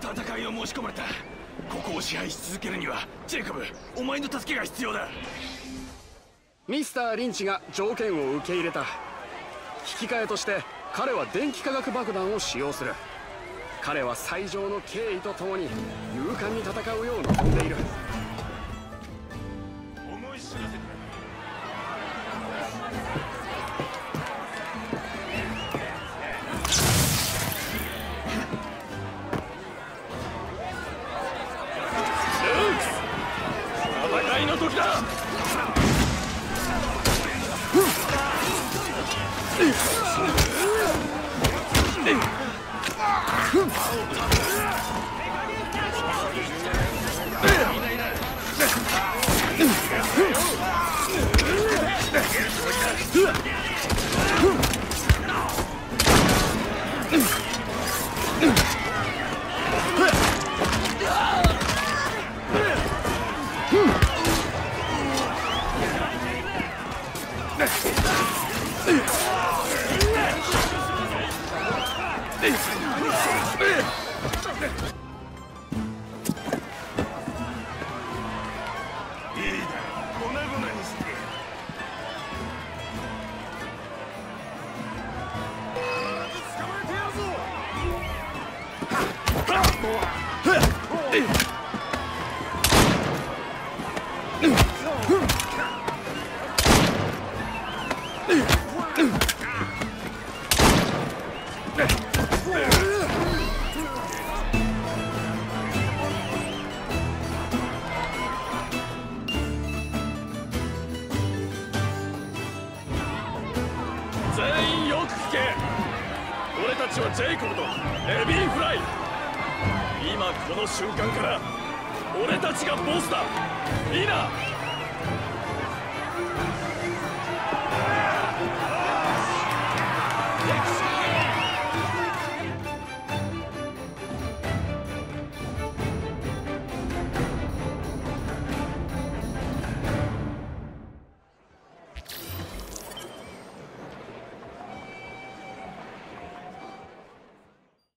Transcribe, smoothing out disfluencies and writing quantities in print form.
戦いを申し込まれた。ここを支配し続けるにはジェイコブ、お前の助けが必要だ。 ミスター・リンチが条件を受け入れた。引き換えとして彼は電気化学爆弾を使用する。彼は最上の敬意とともに勇敢に戦うよう望んでいる。 思い知らせて戦いの時だ。全員よく聞け。俺たちはジェイコブとレビン・フライ。今この瞬間から俺たちがボスだ。いいな。